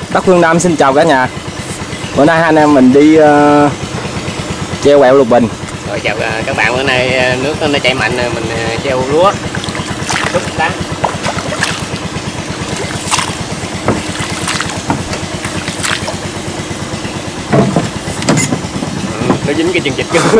Đất Phương Nam xin chào cả nhà. Bữa nay hai anh em mình đi treo quẹo Lục Bình. Rồi chào các bạn, bữa nay nước nó chảy mạnh, mình treo lúa đúc đá. Nó dính cái chân vịt vô.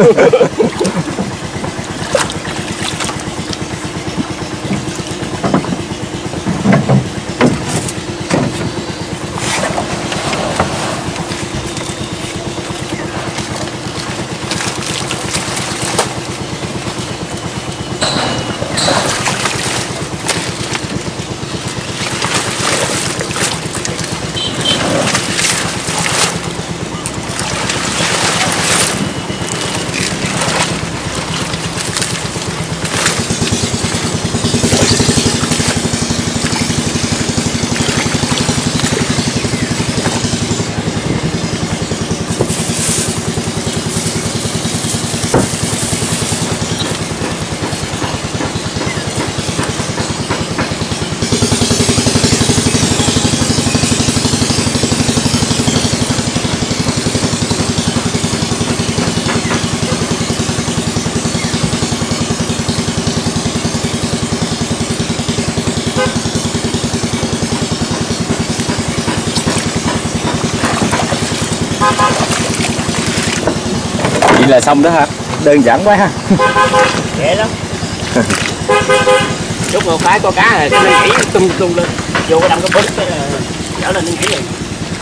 Vậy là xong đó hả? Đơn giản quá ha. Dễ lắm. Chút một cái có cá rồi nó nhảy tung tung lên, vô cái đâm cái bớt trở lên nó nhảy liền.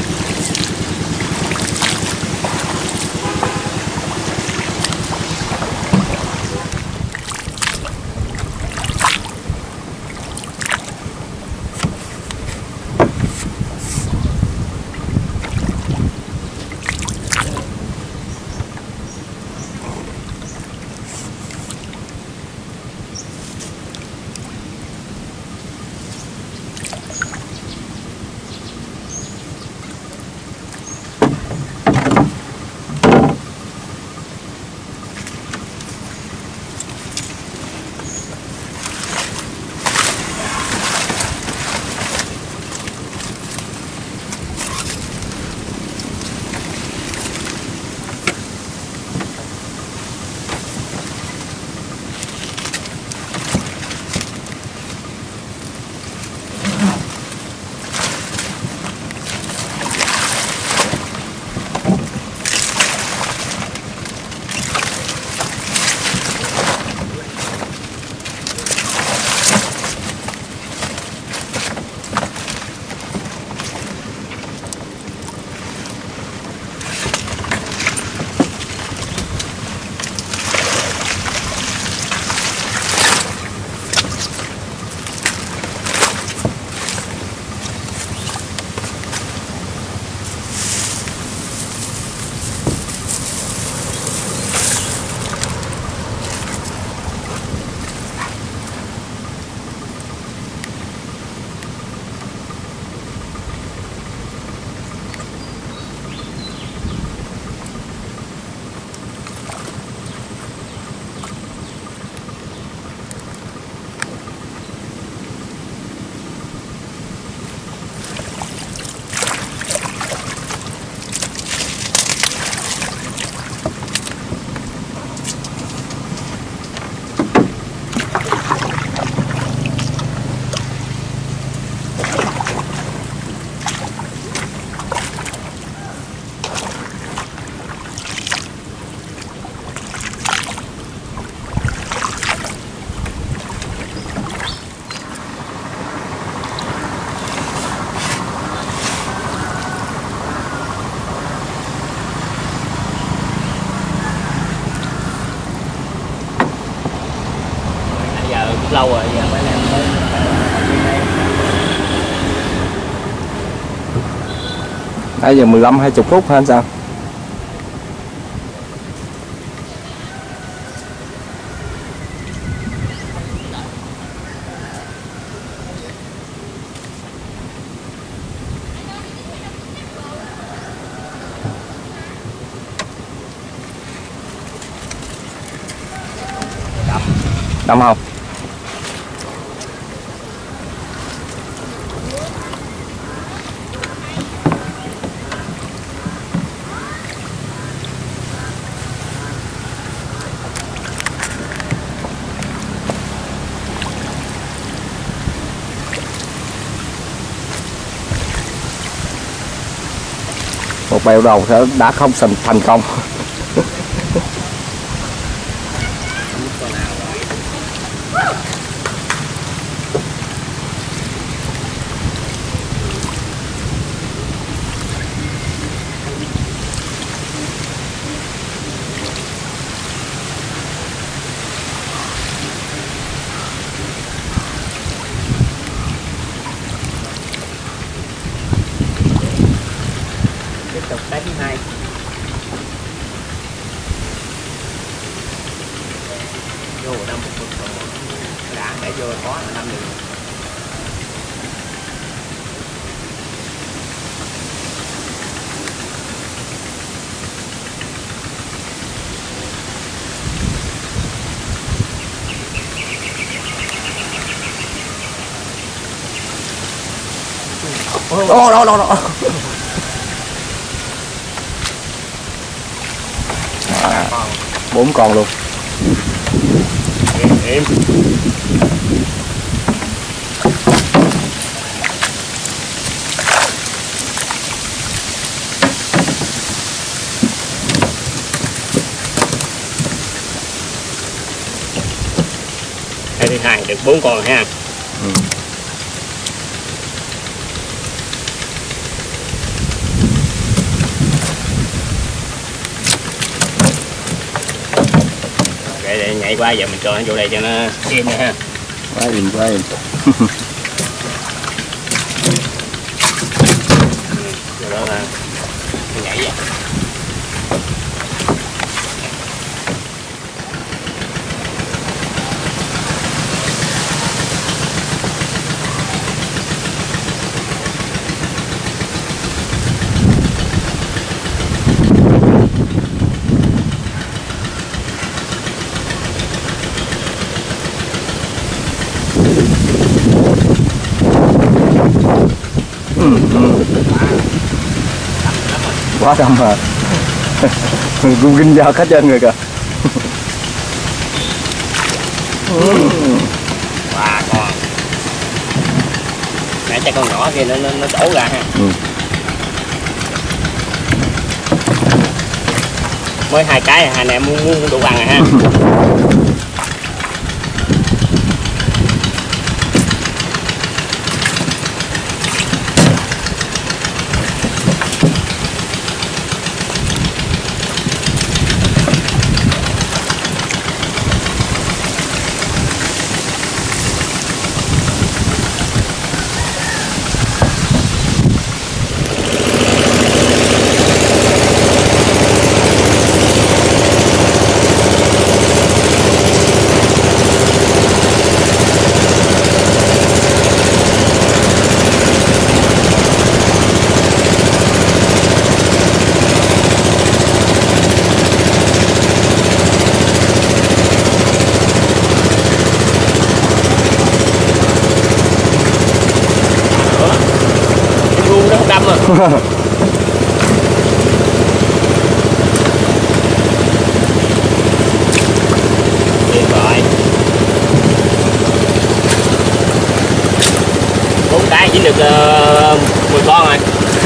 Lâu rồi giờ phải làm tới nãy giờ 15-20 phút hả anh sao? Đâm không? Một bèo đầu đã không thành công. Tiếp tục cái thứ hai. Vô đâm một phần đã để vô có là đâm được. Đó. 4 con luôn. Im. Cái thứ hai được 4 con ha. Để nhảy qua giờ mình cho nó vô đây cho nó im nha ha. Quá im. Rồi đó là nhảy vậy. Quá đông mà. Gung kinh dao hết trên người kìa. Wow, con nãy cho con nhỏ kia nó đổ ra ha. Mới 2 cái hai anh em muốn đủ ăn rồi ha. Tuyệt vời. 4 cái chỉ được 10 con rồi.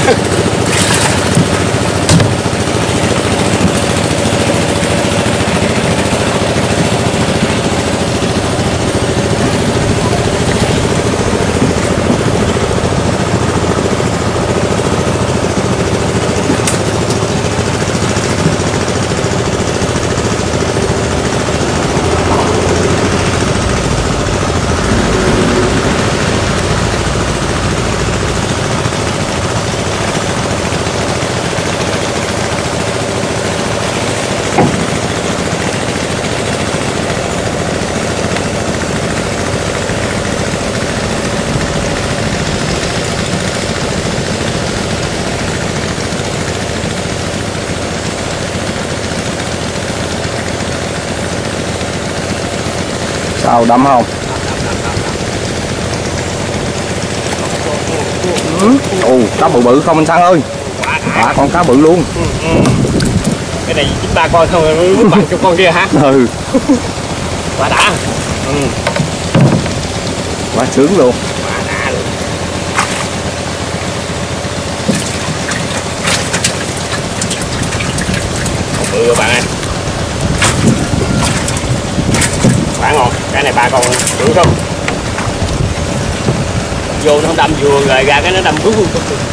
Sao đâm không? Ồ, cá bự bự không anh Sang ơi. Quá con cá bự luôn. Cái này 9-3 con thôi mới bằng cho con kia hả? Ừ. Quá đã. Quá sướng luôn. Quá đã luôn. bự các bạn ơi. Quá ngon, cái này 3 con bự không? Vô nó đâm vừa rồi ra cái nó đâm rú.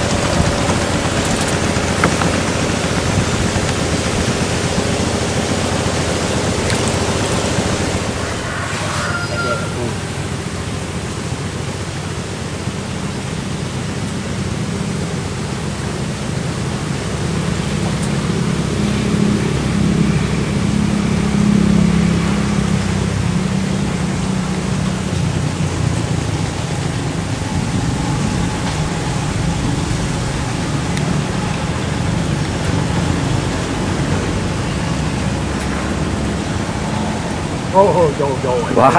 Quá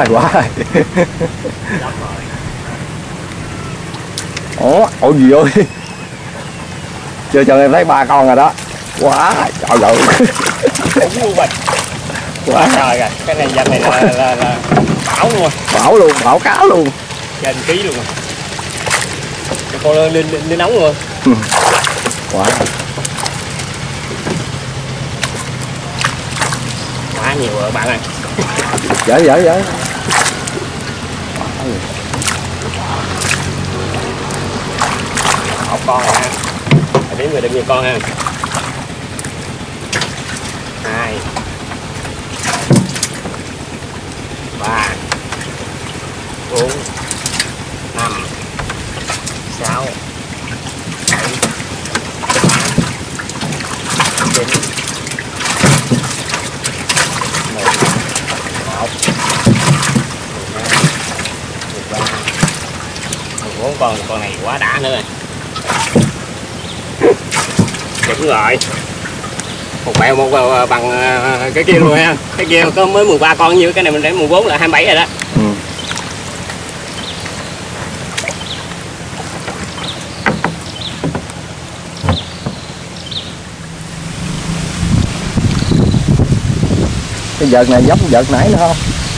ủa gì ơi, chưa cho em thấy 3 con rồi đó. Quá trời ơi. Quá trời ơi, cái này dành này là bão luôn, bão cáo luôn, trên ký luôn. Cho con lên nóng luôn. Quá nhiều rồi bạn ơi. Dở. Một con này ha, đếm người được nhiều con ha. 2 3 4 5 6 7 8 9 con này quá đã nữa rồi. Đúng rồi, một bèo một bằng cái kia luôn ha. Cái kia có mới 13 con, như cái này mình để 14 là 27 rồi đó. Cái vợt này giống vợt nãy nữa không?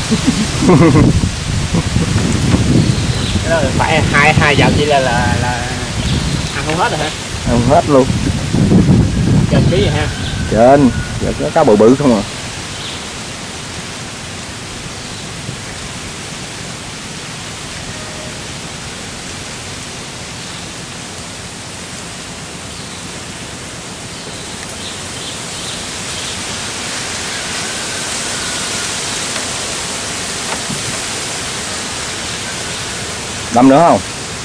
Cái đó phải hai vợt chỉ là ăn không hết rồi hả? Ăn không hết luôn. Trên ký vậy ha. Trên vợt nó cá bự không à. Đâm nữa không?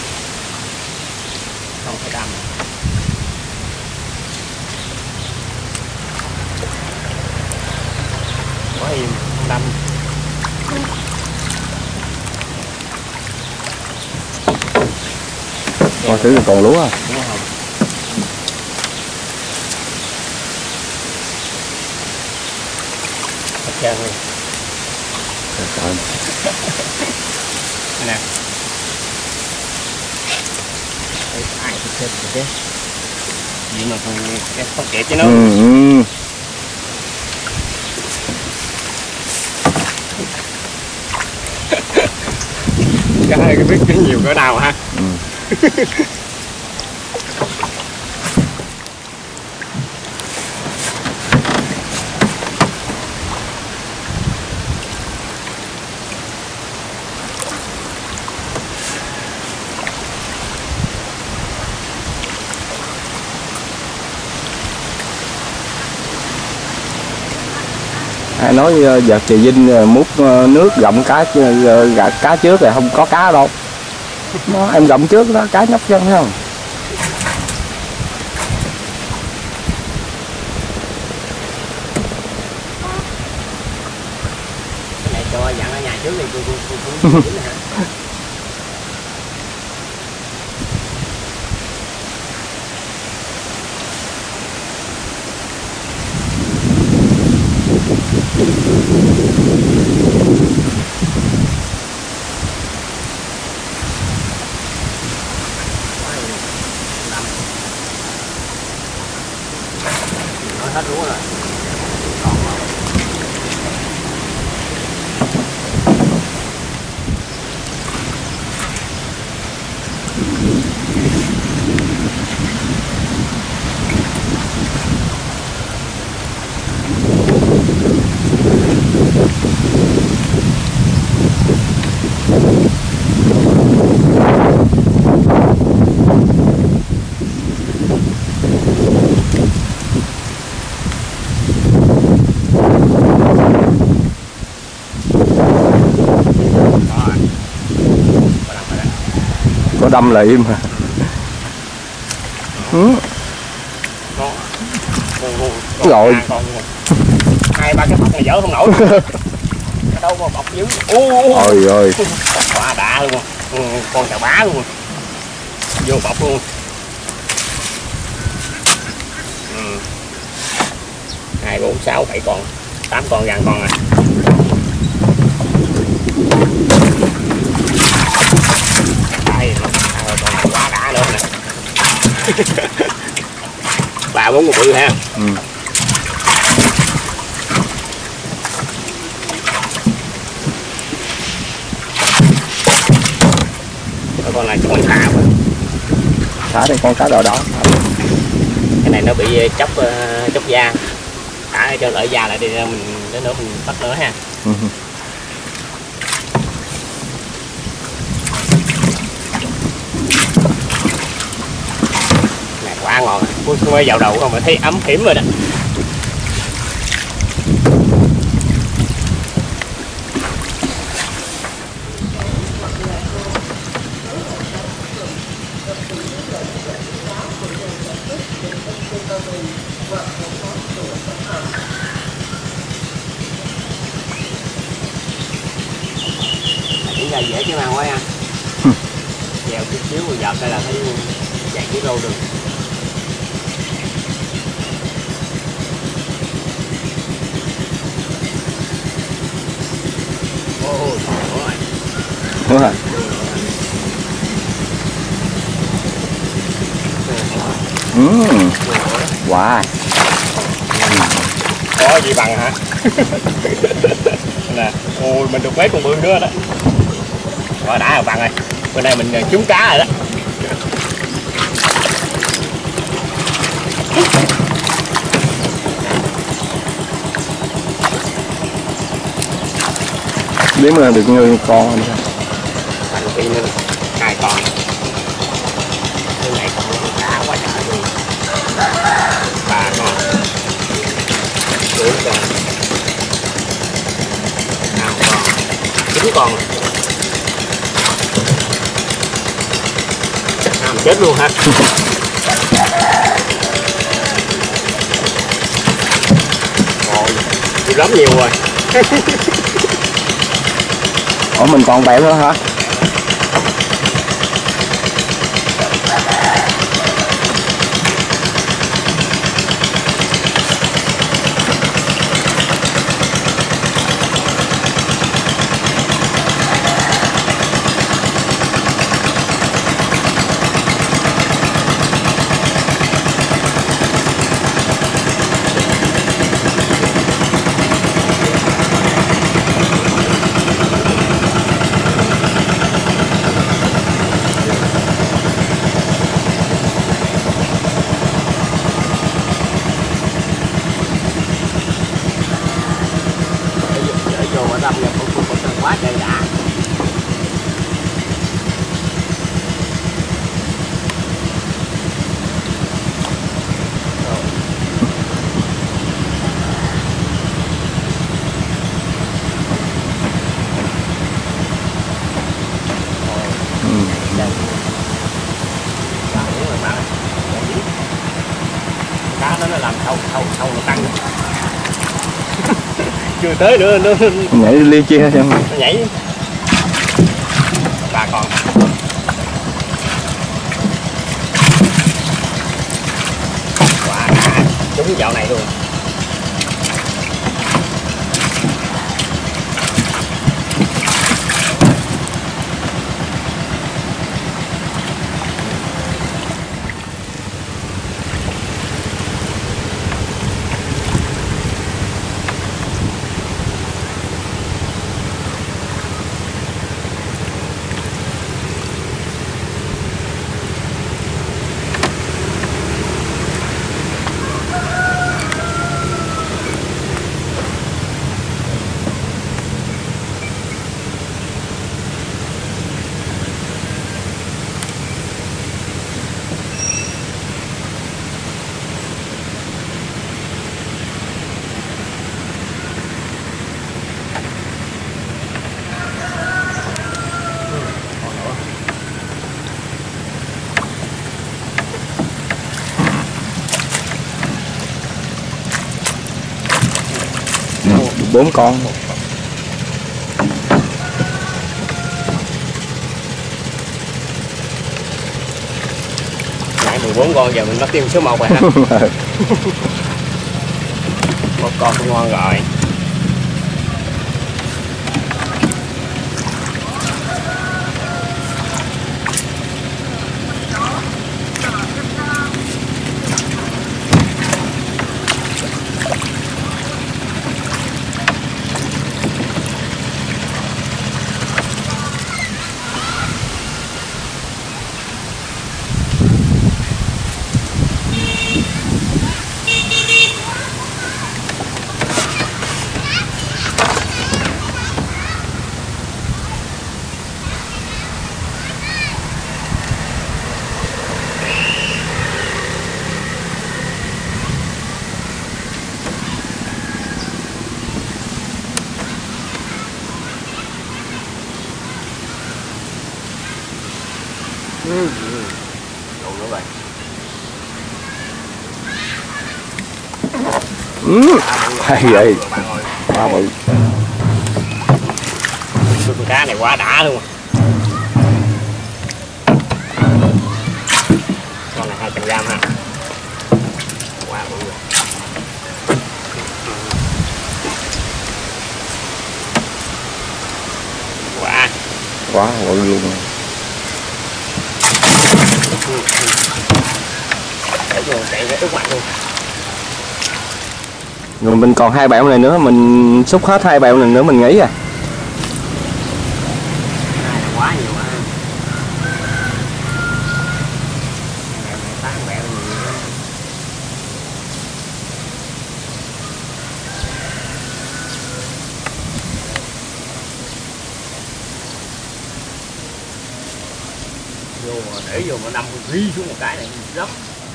Không phải đâm. Quá im, không đâm. Coi thử còn lúa à? Đúng không? Hết trơn luôn. Trời. Đây nè. Ai thì chết rồi chứ. Gì mà không kịp chứ nó. Cái biết cái nhiều cỡ nào ha. Ai nói vợt Trà Vinh múc nước gặm cá trước thì không có cá đâu. Em gặm trước đó, cá nhóc chân thấy không? Cái này cho dặn ở nhà trước đi, cũng hả? Hết lúa rồi. có đâm là im hả? Đó. Rồi. Hai ba cái bọc này dở không nổi. Cái đâu mà bọc dữ. Ôi ơi. Quá đã luôn. Con chà bá luôn. Vô bọc luôn. 2, 4, 6, 7 con, 8 con gần con à. Đây, con này quá đã nữa nè. 3, 4 con bự ha. Con này chúng mình thả quá. Thả đây con cá đỏ đỏ. Cái này nó bị chóc da. Thả cho lợi da lại đi, mình đến nữa mình bắt nữa ha. Này quá ngon, mới vào đầu không mà thấy ấm hiểm rồi đó. Những cây dễ chứ mà quá nha. Dèo chút xíu rồi dợt đây là thấy vài kg được. Ôi trời ơi. Đúng rồi. Wow. Có gì bằng hả? Nè, ôi mình được mấy con bự nữa đó. Quá đã rồi bằng rồi. Bữa nay mình trúng cá rồi đó. Đếm là được như con anh. Thành phi nữa. 2 con. Cái này còn cá quá trời luôn. 3 con. 4 con. 5 con. 9 con. Chết luôn ha. Rồi, lắm nhiều rồi. Ủa mình còn bẻ nữa hả? Quá trời đã. Cá nó làm sâu nó tăng. Chưa tới nữa nó nhảy ly chia xem. Nó nhảy. 3 con. Quá đã. Trúng dạo này luôn. 14 con. Nãy 14 con giờ mình bắt tiêu số 1 rồi ha. Một con cũng ngon rồi. Đủ nữa rồi. Hay vậy. Quá bự. Con cá này quá đã luôn. Con này 200g ha. Quá bự rồi. Quá bự luôn. Chạy cái ướt mạnh luôn. Rồi mình còn 2 bẹo này nữa, mình xúc hết 2 bẹo này nữa mình nghỉ à. Quá nhiều ha. Để vô mà đâm ghi xuống một cái này rất.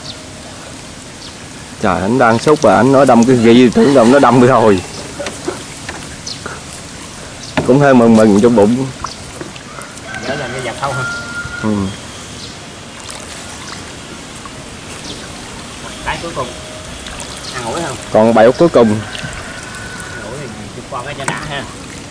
Trời, anh đang xúc và anh nói đâm cái gì tưởng đâu nó đâm rồi. Cũng hơi mừng trong bụng. Nhớ là cái dập thâu ha. Cái cuối cùng ăn ủi không? Còn bẹo cuối cùng. Ăn ủi thì chụp con cái cho đã ha.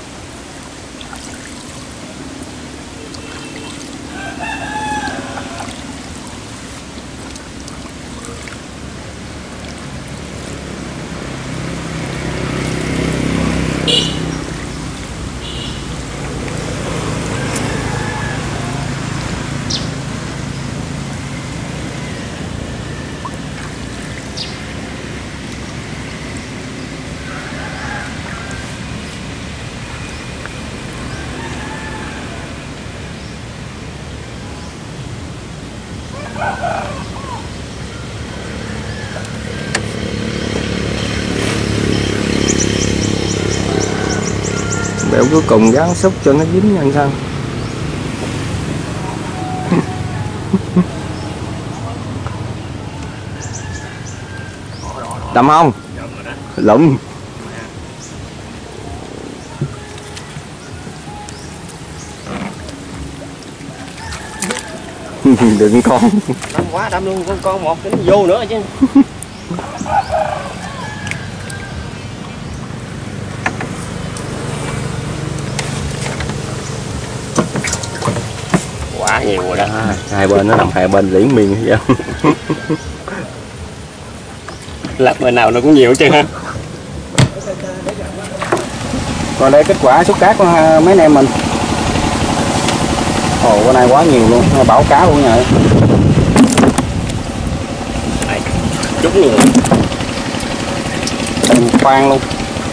Bẹo cuối cùng gắn xúc cho nó dính nhanh thân. Đâm không? Lụng. Đừng con. Đâm quá đâm luôn, con một cái vô nữa chứ. Quá nhiều rồi đó. Hai bên nó nằm hai bên liễn miên vậy. Lắp bên nào nó cũng nhiều chứ ha. Còn đây kết quả xúc cát của mấy anh em mình. Ồ, bữa nay quá nhiều luôn, bảo cá luôn nha. Đây, chút nhiều. Thành khoan luôn.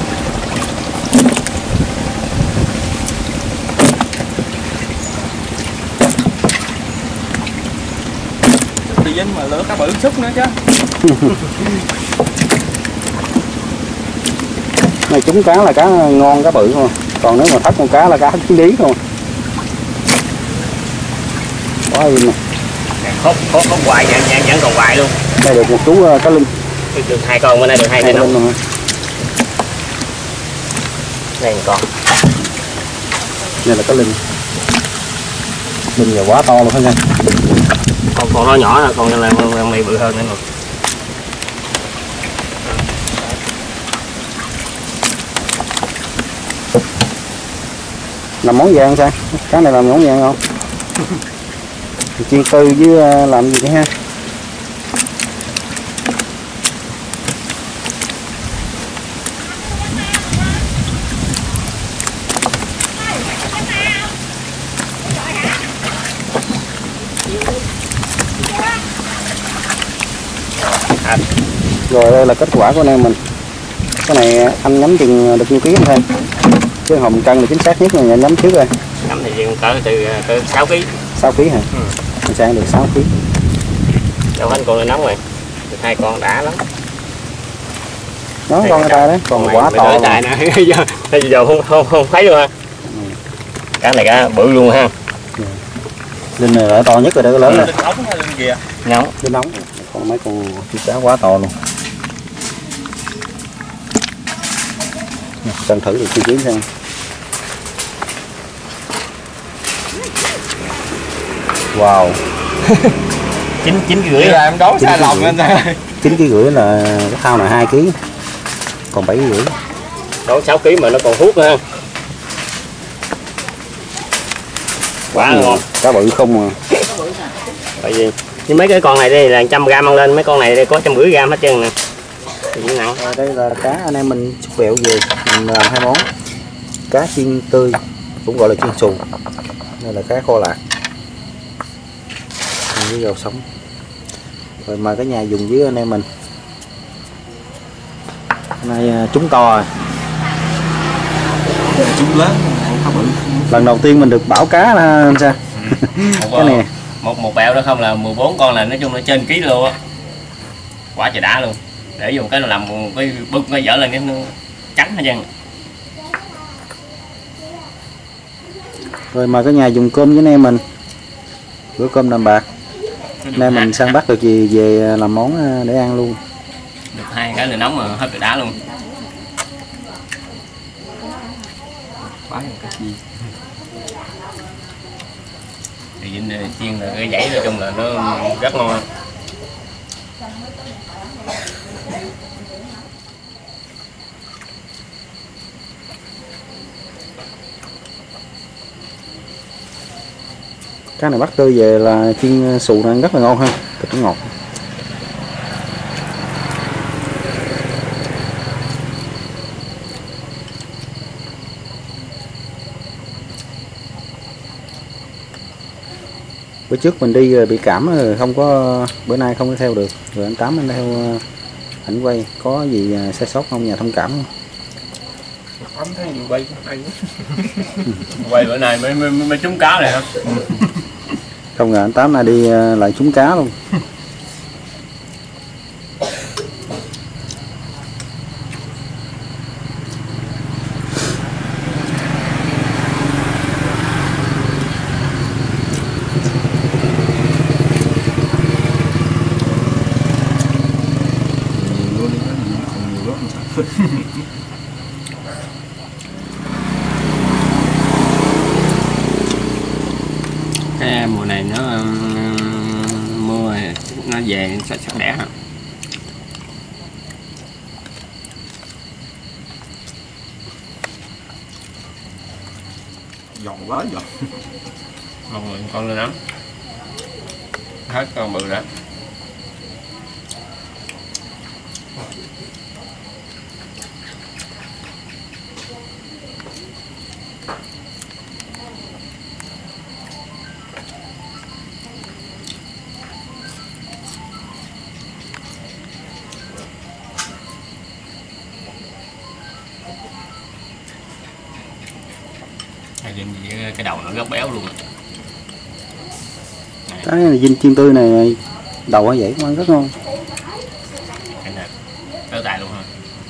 Tự dính mà lỡ cá bự xúc nữa chứ. Này trúng cá là cá ngon, cá bự thôi. Còn nếu mà thắt con cá là cá chín lý thôi. Quá im nè. Khóc hoài, vẫn còn hoài luôn. Đây được một chú cá linh. Được 2 con, bên đây được 2 con linh luôn. Đây một con. Đây là cá linh. Linh là quá to luôn phải không? Con nó nhỏ là con này bự hơn nữa rồi. Làm món gì ăn sao? Cái này làm món gì ăn không? Chiên tư với làm gì nữa ha? Rồi đây là kết quả của anh em mình. Cái này anh nhắm chừng được nhiêu ký không thêm? Chứ hồng cân là chính xác nhất là nhắm trước rồi. Nhắm thì cỡ từ 6 kg. 6 kg hả? Mình sang được 6 kg. Đâu anh con này nóng rồi. Được 2 con đã lắm. Đó con người ta đấy, còn quá to. Tại nè, giờ không thấy luôn ha. Cái này cá bự luôn ha. Linh này là to nhất rồi đó, cái lớn đó. Linh ống hay linh kìa? Nóng. Linh nóng. Còn mấy con cá quá to luôn. Cân thử được chi phí xem. Wow. 9 rưỡi là em đoán sai lòng anh ơi. 9 kg rưỡi là cái thao này 2 kg. Còn 7 kg rưỡi. Đoán 6 kg mà nó còn hút nữa ha. Quá ngon. Cá bự không à. Tại vì như mấy cái con này đây là 100 g ăn lên, mấy con này đây có 150 g hết trơn nè. Nặng. Đây là cá anh em mình xúc bẹo về mình làm 2 món. Cá chiên tươi cũng gọi là chiên xù. Đây là cá kho lạc với rau sống. Rồi mời cả nhà dùng với anh em mình. Hôm nay trúng to rồi. Trúng lớn, cá bự. Lần đầu tiên mình được bảo cá là anh sao? Cái này một bẹo đó không là 14 con là nói chung là trên ký luôn á. Quá trời đã luôn. Để dùng cái làm cái bưng cái dở lên cái nó trắng hết trơn. Rồi mời cả nhà dùng cơm với anh em mình. Bữa cơm đạm bạc. Nay mình săn bắt được gì về làm món để ăn luôn. Được 2 cái lửa nóng mà hết bị đá luôn. Quá cái gì. Thì vịnh chiên là cái dãy nói chung là nó rất ngon. Cá này bắt tươi về là chiên xù ăn rất là ngon ha, thịt nó ngọt. Bữa trước mình đi bị cảm không có, bữa nay không có theo được, rồi anh Tám anh theo ảnh quay, có gì sai sót không nhà thông cảm không? Tám thấy nhiều quay hay quay bữa nay mới trúng cá này hả? Không ngờ anh Tám nay đi lại trúng cá luôn. Cái mùa này nó mưa nó về sạch đẻ hả? Giòn quá giòn. Ngon rồi, con lên lắm. Hết con bự đó. Cái đầu nó rất béo luôn. Cái này dinh chiên tươi này đầu nó vậy cũng ăn rất ngon. Cái này tới tay luôn ha.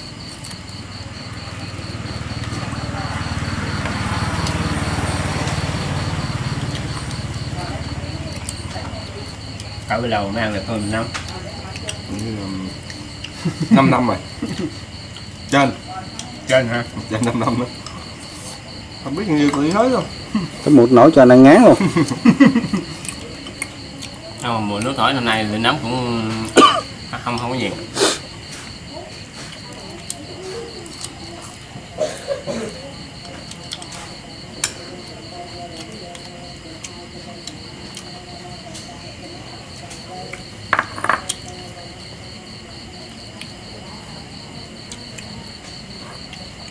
Cỡ bao lâu mới ăn được hơn 5 năm rồi. Trên hả? Trên 5 năm đó. Không biết nhiêu tự hết đâu. Cái một nổi cho anh ăn ngán luôn. Mùa nước thổi năm nay thì nấm cũng không có nhiều.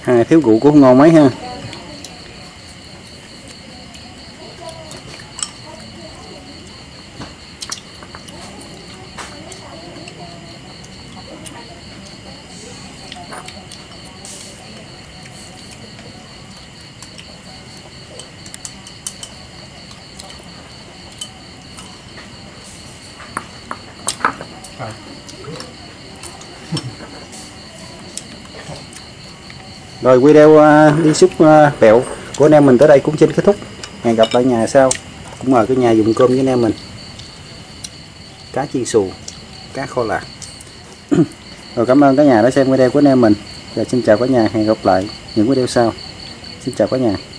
Hai thiếu rượu cũng không ngon mấy ha. Rồi video đi xúc bẹo của anh em mình tới đây cũng xin kết thúc. Hẹn gặp lại nhà sau. Cũng mời cái nhà dùng cơm với anh em mình. Cá chiên xù, cá kho lạc. Rồi cảm ơn cả nhà đã xem video của anh em mình. Và xin chào cả nhà, hẹn gặp lại những video sau. Xin chào cả nhà.